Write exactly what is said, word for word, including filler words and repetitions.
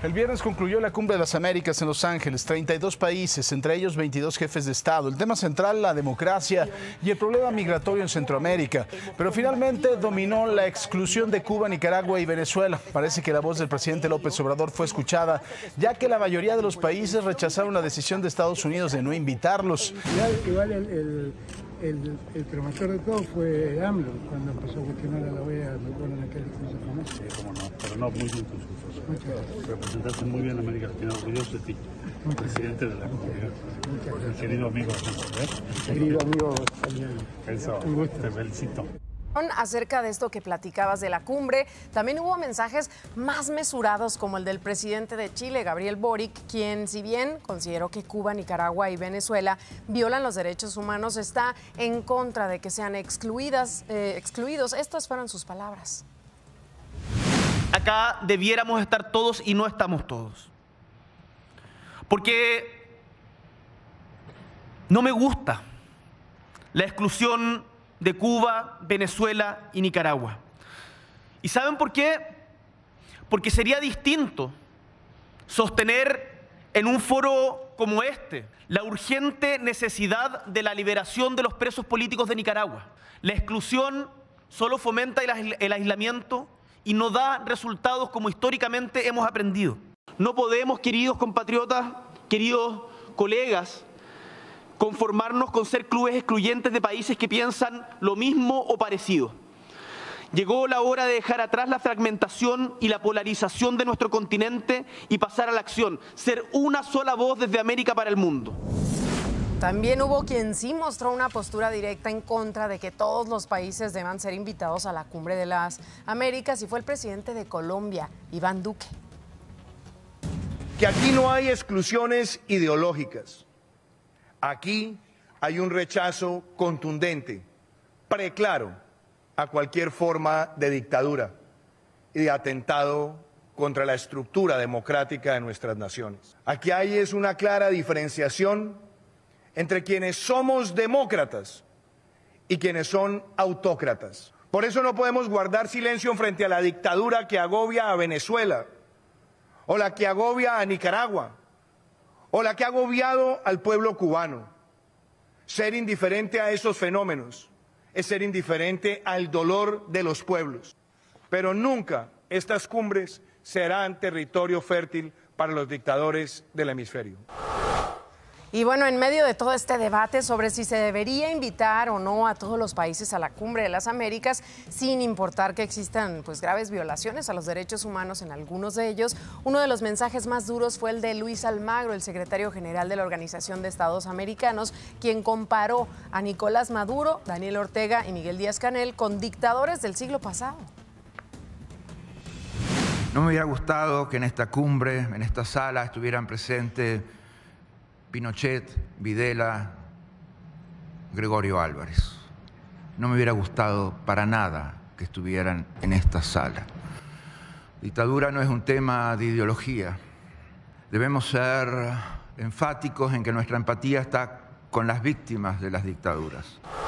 El viernes concluyó la Cumbre de las Américas en Los Ángeles, treinta y dos países, entre ellos veintidós jefes de Estado. El tema central, la democracia y el problema migratorio en Centroamérica. Pero finalmente dominó la exclusión de Cuba, Nicaragua y Venezuela. Parece que la voz del presidente López Obrador fue escuchada, ya que la mayoría de los países rechazaron la decisión de Estados Unidos de no invitarlos. Igual, igual el, el, el, el promotor de todo fue AMLO, cuando empezó a cuestionar a la O E A, me acuerdo en aquel discurso famoso. Sí, cómo no, pero no, muy bien tus discursos. Representaste muy bien a América Latina, orgulloso de ti, presidente de la comunidad. Mi querido amigo. ¿eh? Querido amigo, Eso, un gusto. Te felicito. Acerca de esto que platicabas de la cumbre, también hubo mensajes más mesurados como el del presidente de Chile, Gabriel Boric, quien, si bien consideró que Cuba, Nicaragua y Venezuela violan los derechos humanos, está en contra de que sean excluidas, eh, excluidos. Estas fueron sus palabras. Acá debiéramos estar todos y no estamos todos. Porque no me gusta la exclusión de Cuba, Venezuela y Nicaragua. ¿Y saben por qué? Porque sería distinto sostener en un foro como este la urgente necesidad de la liberación de los presos políticos de Nicaragua. La exclusión solo fomenta el aislamiento y no da resultados como históricamente hemos aprendido. No podemos, queridos compatriotas, queridos colegas, conformarnos con ser clubes excluyentes de países que piensan lo mismo o parecido. Llegó la hora de dejar atrás la fragmentación y la polarización de nuestro continente y pasar a la acción, ser una sola voz desde América para el mundo. También hubo quien sí mostró una postura directa en contra de que todos los países deban ser invitados a la Cumbre de las Américas, y fue el presidente de Colombia, Iván Duque. Que aquí no hay exclusiones ideológicas. Aquí hay un rechazo contundente, preclaro, a cualquier forma de dictadura y de atentado contra la estructura democrática de nuestras naciones. Aquí hay es una clara diferenciación entre quienes somos demócratas y quienes son autócratas. Por eso no podemos guardar silencio frente a la dictadura que agobia a Venezuela, o la que agobia a Nicaragua, o la que ha agobiado al pueblo cubano. Ser indiferente a esos fenómenos es ser indiferente al dolor de los pueblos. Pero nunca estas cumbres serán territorio fértil para los dictadores del hemisferio. Y bueno, en medio de todo este debate sobre si se debería invitar o no a todos los países a la Cumbre de las Américas, sin importar que existan pues graves violaciones a los derechos humanos en algunos de ellos, uno de los mensajes más duros fue el de Luis Almagro, el secretario general de la Organización de Estados Americanos, quien comparó a Nicolás Maduro, Daniel Ortega y Miguel Díaz-Canel con dictadores del siglo pasado. No me hubiera gustado que en esta cumbre, en esta sala, estuvieran presentes Pinochet, Videla, Gregorio Álvarez. No me hubiera gustado para nada que estuvieran en esta sala. Dictadura no es un tema de ideología. Debemos ser enfáticos en que nuestra empatía está con las víctimas de las dictaduras.